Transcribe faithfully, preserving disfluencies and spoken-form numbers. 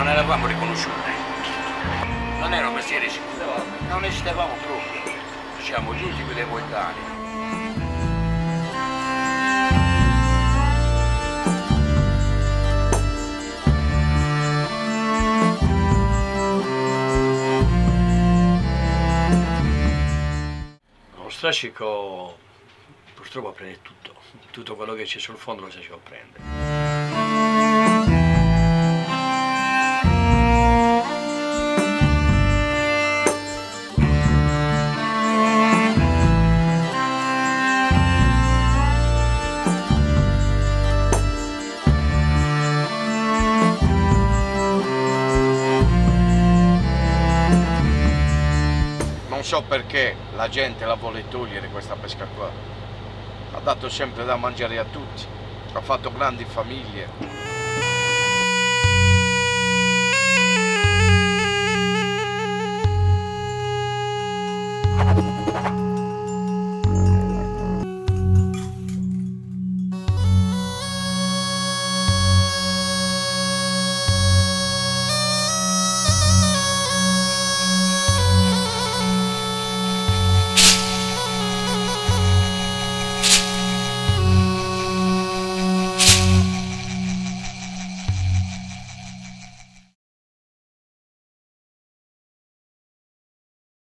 non eravamo riconosciuti. Non era un mestiere sicuro, non esistevamo proprio. Siamo gli ultimi dei volcani. Lo strascico purtroppo prende tutto, tutto quello che c'è sul fondo lo strascico prende. Non so perché la gente la vuole togliere questa pesca qua. Ha dato sempre da mangiare a tutti, ha fatto grandi famiglie.